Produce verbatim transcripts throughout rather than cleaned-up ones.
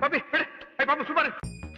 பாப்பி விடு. ஐ பாப்பா சும்மா இரு.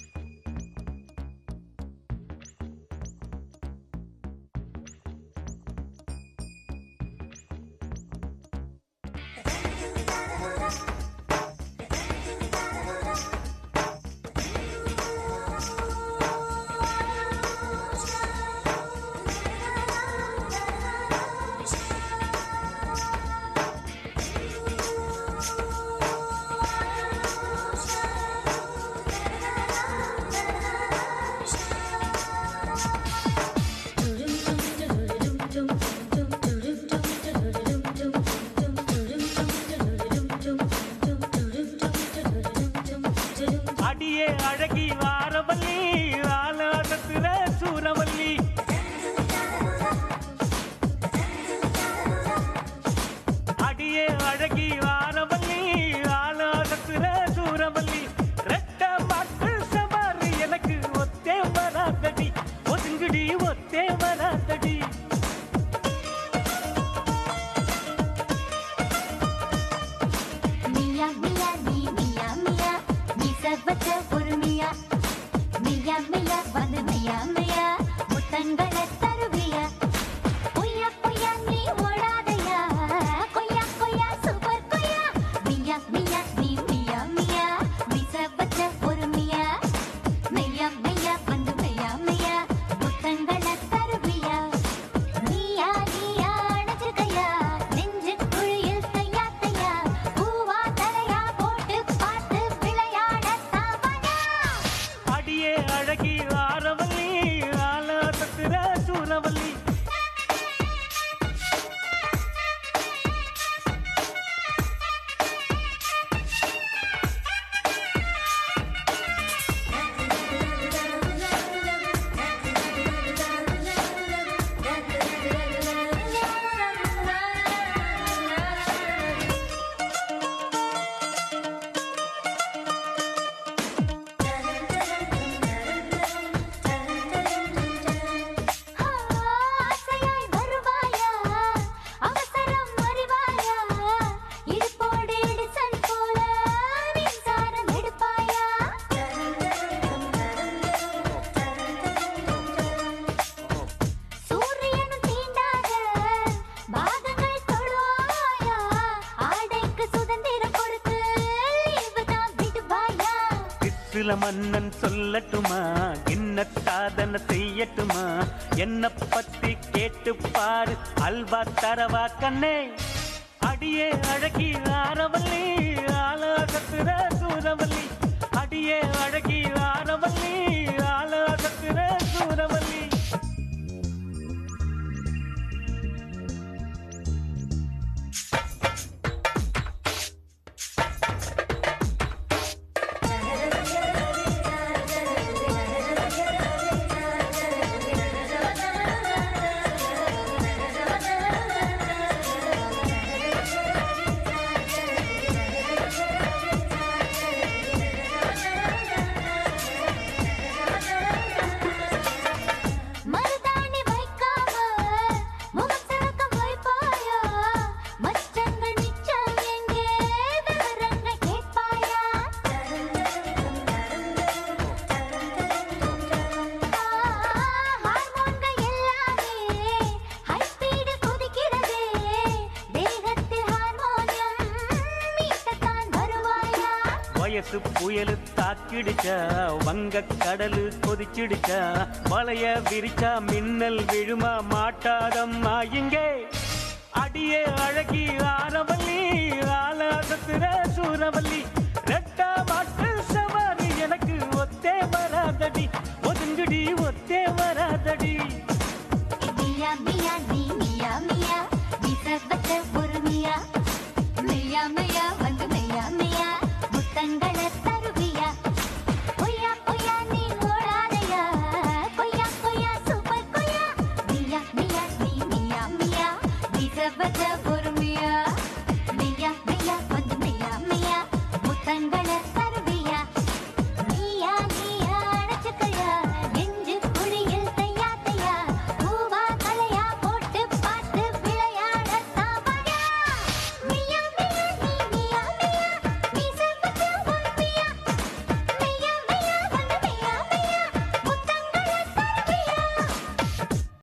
மன்னன் சொல்லட்டுமா என்ன சாதனை செய்யட்டுமா என்ன பத்தி கேட்டு பாரு அல்வா தரவா கண்ணே அடியே அழகி ஆரவல்லி ஆலாசத்துற சூரவல்லி அடியே அழகி ஆரவல்லி ஆலாசத்துற சூரவல்லி புயலு தாக்கிடுச்சா வங்க கடலு கொதிச்சிடுச்சா வளைய விரிச்சா மின்னல் விழுமா மாட்டாதம்மா இங்கே அடியே அழகி ஆரவல்லி ஆலாசத்துற சூரவல்லி ரெட்டா மாட்டு சவாரி எனக்கு ஒத்தே வராதடி ஒதுங்குடி ஒத்தே வராதடி மியா மியா நீ மியா மியா விசவச்ச ஒரு மியா மியா மியா வந்து மியா மியா முத்தங்கள தருவியா பொய்யா பொய்யா நீ ஓடாதையா பொய்யா பொய்யா சூப்பர் கொய்யா மியா மியா நீ மியா மியா விசவச்ச ஒரு மியா மியா மியா வந்து மியா மியா முத்தங்கள